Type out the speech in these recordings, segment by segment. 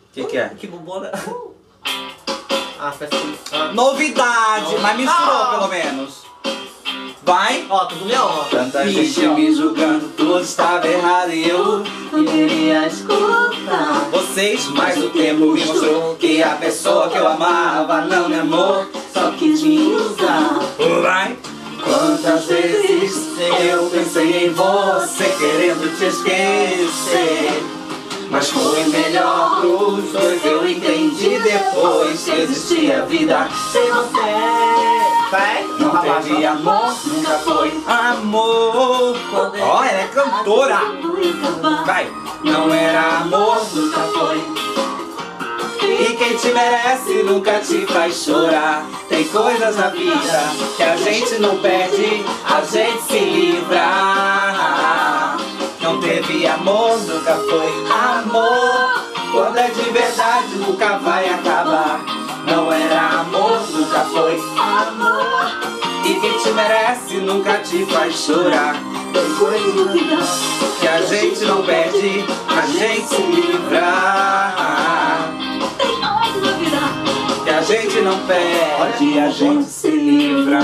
Que é? Que bobona. Ah, festa feliz. Novidade, mas misturou pelo menos. Vai. Ó, tudo leão, ó. Tanta gente me julgando, tudo estava errado e eu não queria escutar. Vocês, mas o tempo me mostrou que a pessoa que eu amava não me amou, só quis me usar. Vai. Quantas vezes eu pensei em você, querendo te esquecer, mas foi melhor pros dois. Eu entendi depois que existia vida sem você. Vai. Não teve amor, nunca foi amor. Ó, ela é cantora. Vai. Não era amor, nunca foi. E quem te merece nunca te faz chorar. Tem coisas na vida que a gente não perde, a gente se livra. Não teve amor, nunca foi amor. Quando é de verdade nunca vai acabar. Não era amor, nunca foi amor. E quem te merece nunca te faz chorar. Tem coisas na vida que a gente não perde, a gente se livra. Que a gente não perde, a gente se livra.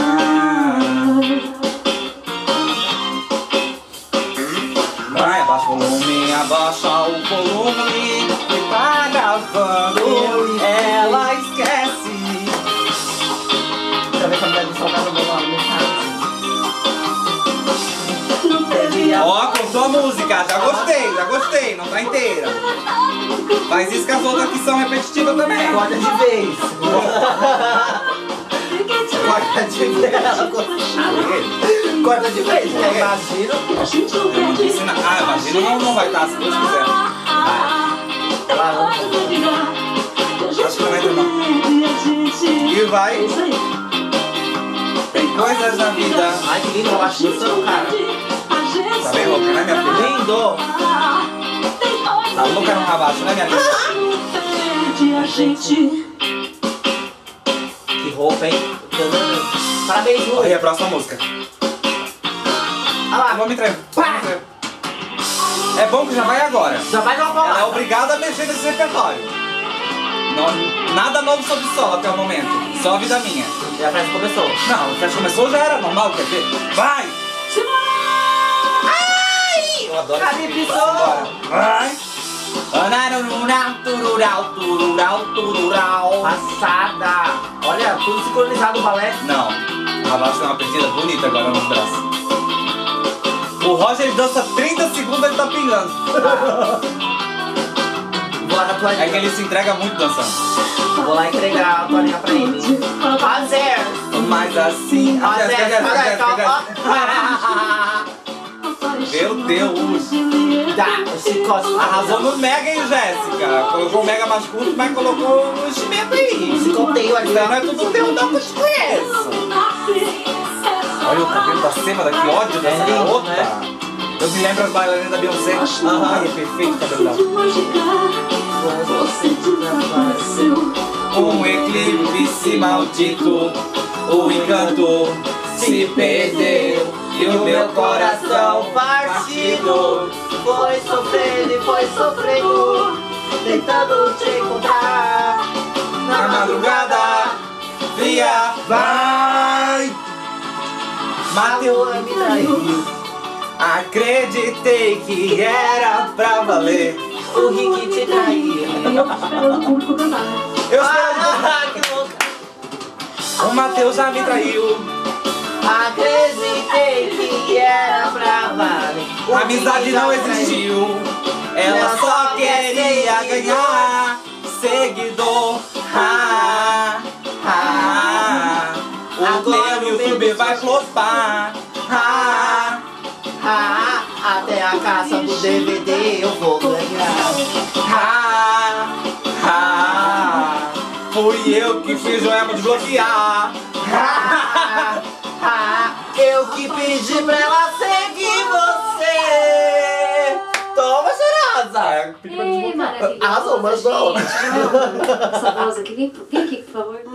Vai, abaixa o volume, abaixa o volume. Que tá gravando, ela esquece. Deixa eu ver se a mulher do seu carro não vai Ó, contou a música, já gostei, não tá inteira. Faz isso que as outras que são repetitivas também. Corta de vez. Corta de vez. Corta de vez. Imagina. Imagina não vai estar, se Deus quiser. Acho que não vai ter não. E vai. Tem coisas na vida. Ai, que lindo, ela chutando, cara. Tá bem louca, né, minha filha? Lindo. Tá louca no rabaço, né, minha filha? Que roupa, hein? Parabéns, Lu. Aí a próxima música. Olha lá. Vamos entregar. É bom que já vai agora. Já vai dar uma Ela é palavra. obrigada a mexer nesse repertório. Não, nada novo sobre o solo até o momento. Só a vida minha. E a festa começou. Não, a festa começou, já era normal, quer ver? Vai! Ai! Eu adoro Cadê esse pisou? Vai! Turural. Passada. Olha, tudo sincronizado o balé. Não, o Rabate tem uma perdida bonita agora nos braços. O Roger dança 30 segundos e ele tá pingando. Vou lá na toalhinha. É que ele se entrega muito dançando. Vou lá entregar a toalhinha pra ele. Fazer. Mas assim... Meu Deus! Dá, o chicote. Arrasou no Mega, hein, Jéssica? Colocou o Mega mais curto, mas colocou o enchimento aí. Chicoteio ali. Isso aí não é tudo teu, não, que eu te conheço. Olha o cabelo da Sema daqui, ódio dessa lindo, garota. né? Eu me lembro as bailarinas da Beyoncé. Ai, é perfeito o cabelo dela. Um eclipse maldito, o encanto se perdeu e o meu coração partido foi sofrendo e foi sofrendo, tentando te encontrar na madrugada fria. Vai! Mateus me traiu. Acreditei que era pra valer. O Rick te traiu. Eu Que louca. O Mateus já me traiu. Acreditei que era pra valer. A amizade não existiu. Ela só queria ganhar seguidor. O teu YouTube vai flopar. Até a caça do DVD eu vou ganhar. Fui eu que fiz o Emo desbloquear. Eu que pedi pra ela seguir você. Toma, cheirosa. Pedi pra desbloquear. Maravilhosa, Arrasou, mandou. gente. Essa voz aqui, vem aqui, por favor.